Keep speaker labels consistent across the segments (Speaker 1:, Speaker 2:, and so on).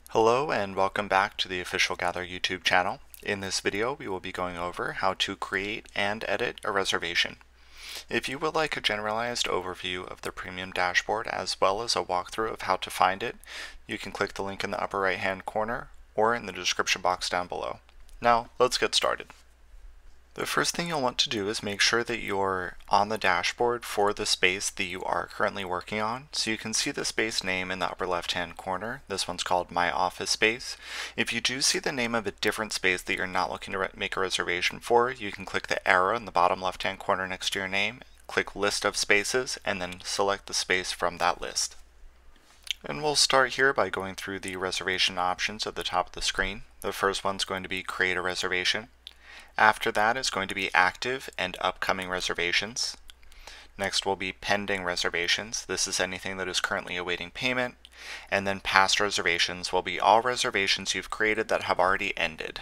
Speaker 1: Hello and welcome back to the official Gather YouTube channel. In this video we will be going over how to create and edit a reservation. If you would like a generalized overview of the premium dashboard as well as a walkthrough of how to find it, you can click the link in the upper right hand corner or in the description box down below. Now let's get started. The first thing you'll want to do is make sure that you're on the dashboard for the space that you are currently working on. So you can see the space name in the upper left hand corner. This one's called My Office Space. If you do see the name of a different space that you're not looking to make a reservation for, you can click the arrow in the bottom left hand corner next to your name, click List of Spaces, and then select the space from that list. And we'll start here by going through the reservation options at the top of the screen. The first one's going to be Create a Reservation. After that is going to be active and upcoming reservations. Next will be pending reservations. This is anything that is currently awaiting payment. And then past reservations will be all reservations you've created that have already ended.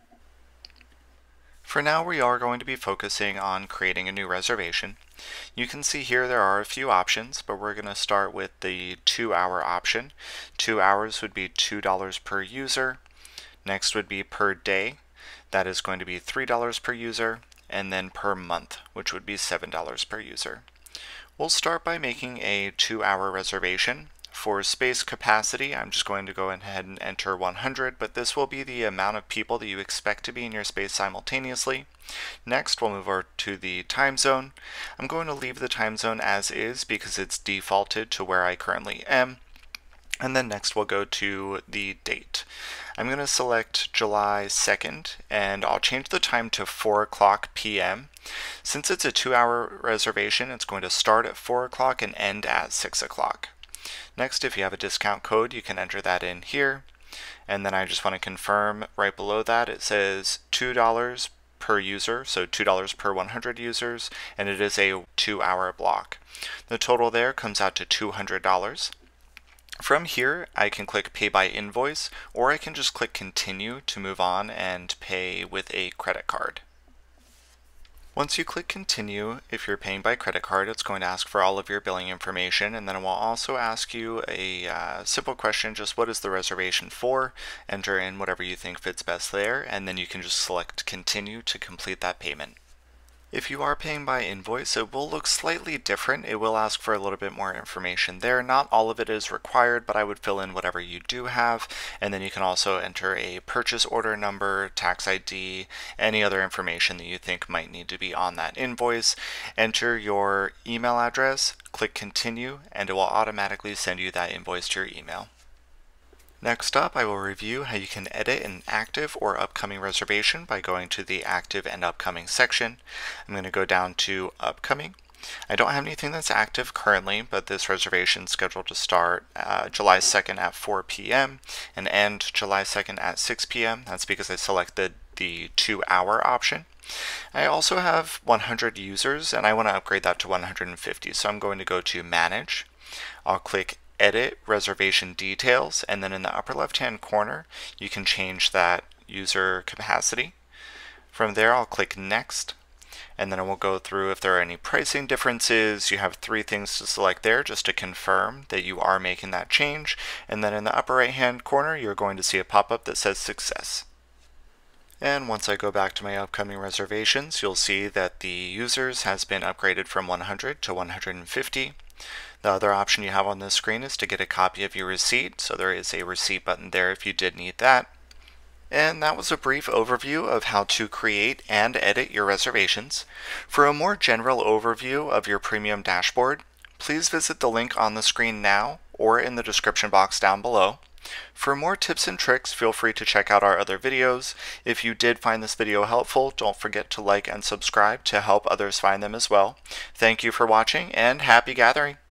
Speaker 1: For now, we are going to be focusing on creating a new reservation. You can see here there are a few options, but we're going to start with the 2-hour option. 2 hours would be $2 per user. Next would be per day. That is going to be $3 per user, and then per month, which would be $7 per user. We'll start by making a 2-hour reservation. For space capacity, I'm just going to go ahead and enter 100, but this will be the amount of people that you expect to be in your space simultaneously. Next, we'll move over to the time zone. I'm going to leave the time zone as is because it's defaulted to where I currently am. And then next we'll go to the date. I'm going to select July 2nd and I'll change the time to 4 o'clock p.m. Since it's a 2-hour reservation, it's going to start at 4 o'clock and end at 6 o'clock. Next, if you have a discount code, you can enter that in here. And then I just want to confirm right below that it says $2 per user, so $2 per 100 users, and it is a 2-hour block. The total there comes out to $200. From here, I can click Pay by Invoice, or I can just click Continue to move on and pay with a credit card. Once you click Continue, if you're paying by credit card, it's going to ask for all of your billing information, and then it will also ask you a simple question, just what is the reservation for? Enter in whatever you think fits best there, and then you can just select Continue to complete that payment. If you are paying by invoice, it will look slightly different. It will ask for a little bit more information there. Not all of it is required, but I would fill in whatever you do have. And then you can also enter a purchase order number, tax ID, any other information that you think might need to be on that invoice. Enter your email address, click Continue, and it will automatically send you that invoice to your email. Next up, I will review how you can edit an active or upcoming reservation by going to the active and upcoming section. I'm going to go down to upcoming. I don't have anything that's active currently, but this reservation is scheduled to start July 2nd at 4 p.m. and end July 2nd at 6 p.m. That's because I selected the 2-hour option. I also have 100 users and I want to upgrade that to 150, so I'm going to go to Manage. I'll click Edit Reservation Details, and then in the upper left hand corner you can change that user capacity. From there I'll click Next, and then it will go through if there are any pricing differences. You have 3 things to select there just to confirm that you are making that change, and then in the upper right hand corner you're going to see a pop-up that says Success. And once I go back to my upcoming reservations, you'll see that the users has been upgraded from 100 to 150. The other option you have on this screen is to get a copy of your receipt, so there is a receipt button there if you did need that. And that was a brief overview of how to create and edit your reservations. For a more general overview of your premium dashboard, please visit the link on the screen now or in the description box down below. For more tips and tricks, feel free to check out our other videos. If you did find this video helpful, don't forget to like and subscribe to help others find them as well. Thank you for watching and happy gathering!